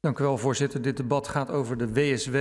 Dank u wel, voorzitter. Dit debat gaat over de WSW.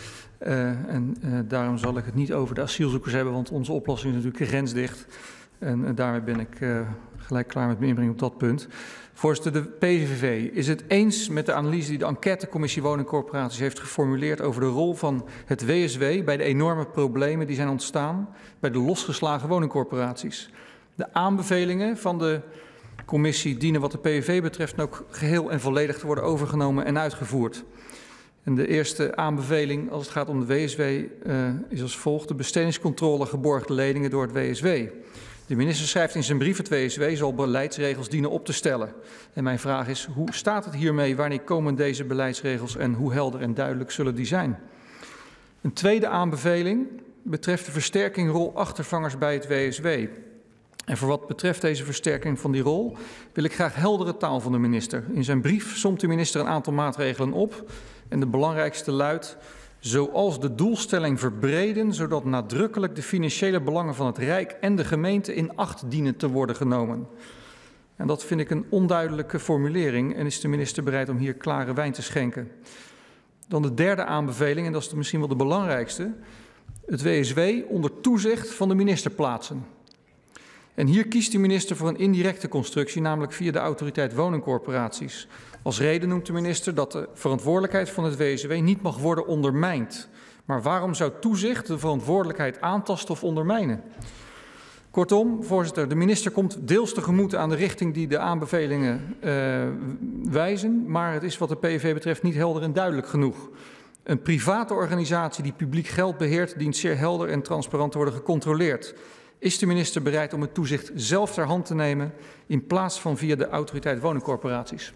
Daarom zal ik het niet over de asielzoekers hebben, want onze oplossing is natuurlijk grensdicht. Daarmee ben ik gelijk klaar met mijn inbreng op dat punt. Voorzitter, de PVV is het eens met de analyse die de enquêtecommissie woningcorporaties heeft geformuleerd over de rol van het WSW bij de enorme problemen die zijn ontstaan bij de losgeslagen woningcorporaties. De aanbevelingen van de commissie dienen wat de PVV betreft ook geheel en volledig te worden overgenomen en uitgevoerd. En de eerste aanbeveling als het gaat om de WSW is als volgt: de bestedingscontrole geborgde leningen door het WSW. De minister schrijft in zijn brief: het WSW zal beleidsregels dienen op te stellen. En mijn vraag is: hoe staat het hiermee? Wanneer komen deze beleidsregels en hoe helder en duidelijk zullen die zijn? Een tweede aanbeveling betreft de versterking rol achtervangers bij het WSW. En voor wat betreft deze versterking van die rol wil ik graag heldere taal van de minister. In zijn brief somt de minister een aantal maatregelen op en de belangrijkste luidt: zoals de doelstelling verbreden, zodat nadrukkelijk de financiële belangen van het Rijk en de gemeente in acht dienen te worden genomen. En dat vind ik een onduidelijke formulering en is de minister bereid om hier klare wijn te schenken. Dan de derde aanbeveling, en dat is misschien wel de belangrijkste: het WSW onder toezicht van de minister plaatsen. En hier kiest de minister voor een indirecte constructie, namelijk via de autoriteit woningcorporaties. Als reden noemt de minister dat de verantwoordelijkheid van het WSW niet mag worden ondermijnd. Maar waarom zou toezicht de verantwoordelijkheid aantasten of ondermijnen? Kortom, voorzitter, de minister komt deels tegemoet aan de richting die de aanbevelingen wijzen, maar het is wat de PVV betreft niet helder en duidelijk genoeg. Een private organisatie die publiek geld beheert, dient zeer helder en transparant te worden gecontroleerd. Is de minister bereid om het toezicht zelf ter hand te nemen in plaats van via de autoriteit woningcorporaties?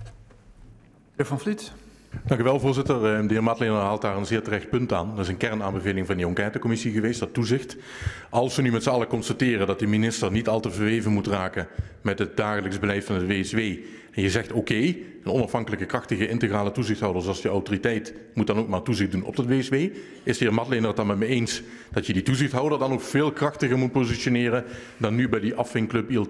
Heer Van Vliet. Dank u wel, voorzitter. De heer Matlener haalt daar een zeer terecht punt aan. Dat is een kernaanbeveling van die enquêtecommissie geweest, dat toezicht. Als we nu met z'n allen constateren dat de minister niet al te verweven moet raken met het dagelijks beleid van het WSW. En je zegt oké, een onafhankelijke, krachtige, integrale toezichthouder zoals de autoriteit moet dan ook maar toezicht doen op het WSW. Is de heer Matlener het dan met me eens dat je die toezichthouder dan ook veel krachtiger moet positioneren dan nu bij die afvinclub ILT?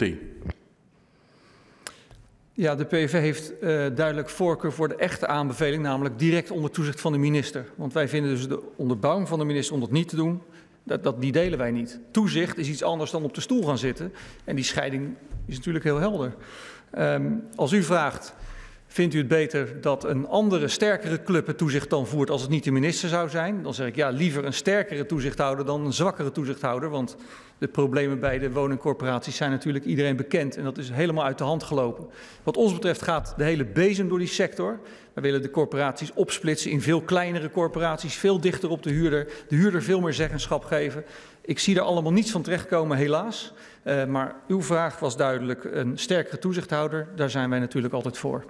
Ja, de PVV heeft duidelijk voorkeur voor de echte aanbeveling, namelijk direct onder toezicht van de minister. Want wij vinden dus de onderbouwing van de minister om dat niet te doen, die delen wij niet. Toezicht is iets anders dan op de stoel gaan zitten en die scheiding is natuurlijk heel helder. Als u vraagt, vindt u het beter dat een andere, sterkere club het toezicht dan voert als het niet de minister zou zijn? Dan zeg ik ja, liever een sterkere toezichthouder dan een zwakkere toezichthouder. Want de problemen bij de woningcorporaties zijn natuurlijk iedereen bekend. En dat is helemaal uit de hand gelopen. Wat ons betreft gaat de hele bezem door die sector. We willen de corporaties opsplitsen in veel kleinere corporaties, veel dichter op de huurder veel meer zeggenschap geven. Ik zie daar allemaal niets van terechtkomen, helaas. Maar uw vraag was duidelijk: een sterkere toezichthouder, daar zijn wij natuurlijk altijd voor.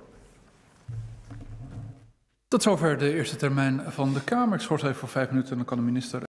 Tot zover de eerste termijn van de Kamer. Ik schors even voor 5 minuten en dan kan de minister